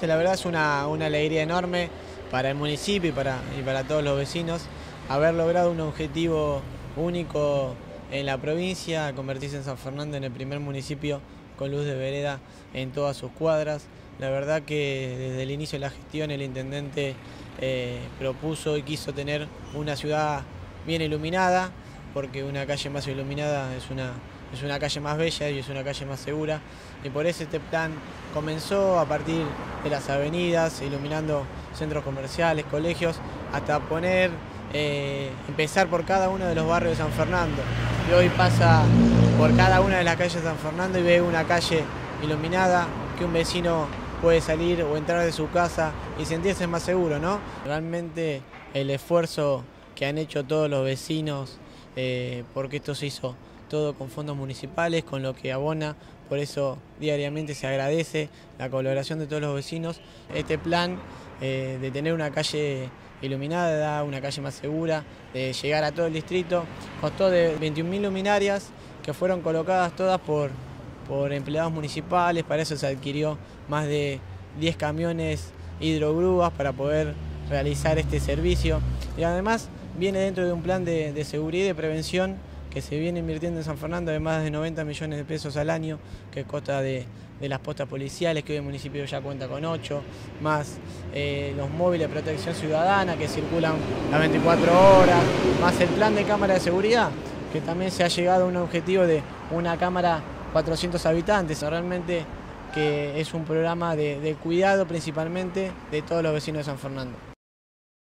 La verdad es una alegría enorme para el municipio y para todos los vecinos haber logrado un objetivo único en la provincia, convertirse en San Fernando en el primer municipio con luz de vereda en todas sus cuadras. La verdad que desde el inicio de la gestión el intendente propuso y quiso tener una ciudad bien iluminada, porque una calle más iluminada es una calle más bella y es una calle más segura, y por eso este plan comenzó a partir de las avenidas, iluminando centros comerciales, colegios, hasta empezar por cada uno de los barrios de San Fernando. Y hoy pasa por cada una de las calles de San Fernando y ve una calle iluminada, que un vecino puede salir o entrar de su casa y sentirse más seguro, ¿no? Realmente el esfuerzo que han hecho todos los vecinos, porque esto se hizo todo con fondos municipales, con lo que abona, por eso diariamente se agradece la colaboración de todos los vecinos. Este plan de tener una calle iluminada, una calle más segura, de llegar a todo el distrito, constó de 21.000 luminarias que fueron colocadas todas por empleados municipales. Para eso se adquirió más de 10 camiones hidrogrúas para poder realizar este servicio, y además viene dentro de un plan de seguridad y de prevención que se viene invirtiendo en San Fernando de más de 90 millones de pesos al año, que consta de las postas policiales, que hoy el municipio ya cuenta con 8, más los móviles de protección ciudadana que circulan las 24 horas, más el plan de cámara de seguridad, que también se ha llegado a un objetivo de una cámara 400 habitantes. Realmente que es un programa de cuidado principalmente de todos los vecinos de San Fernando.